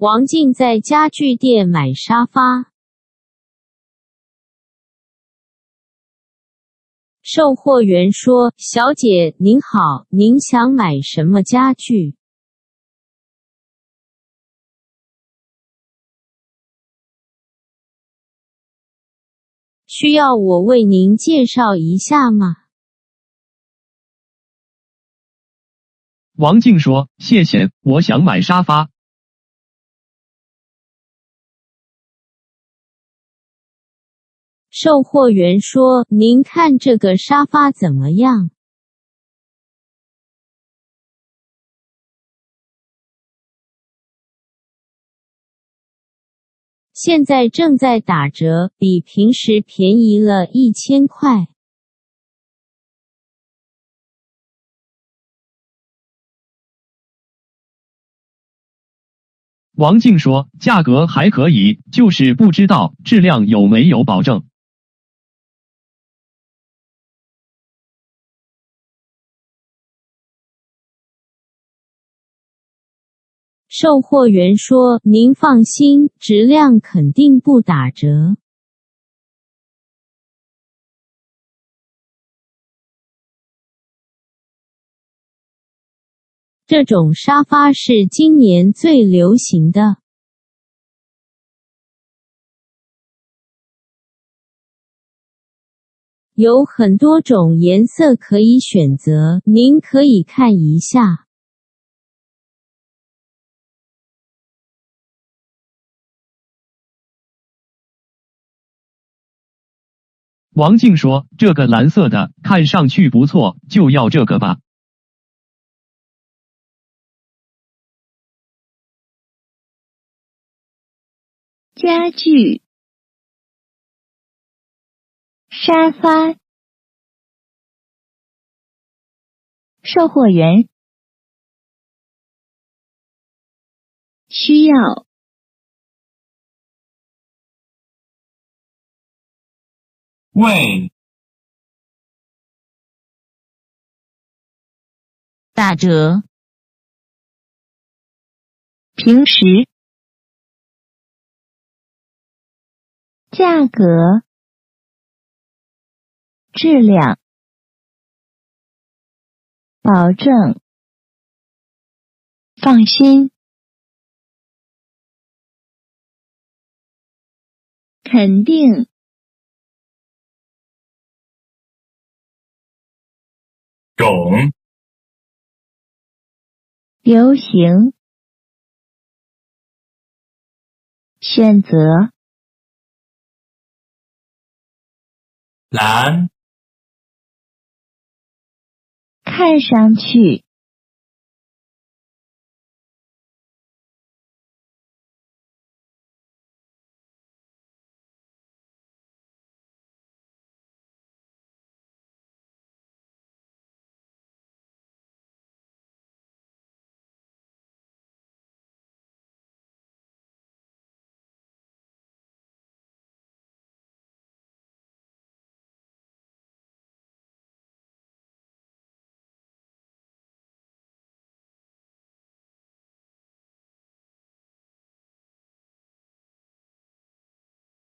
王静在家具店买沙发。售货员说：“小姐您好，您想买什么家具？”需要我为您介绍一下吗？ 王静说：“谢谢，我想买沙发。” 售货员说：“您看这个沙发怎么样？”现在正在打折，比平时便宜了1000块。 王静说：“价格还可以，就是不知道质量有没有保证。” 售货员说：“您放心，质量肯定不打折。”这种沙发是今年最流行的。有很多种颜色可以选择，您可以看一下。 王静说：“这个蓝色的看上去不错，就要这个吧。” 家具、沙发。售货员：需要。 为打折。平时。价格。质量。保证。放心。肯定。 种。 流行。选择。 蓝。 看上去。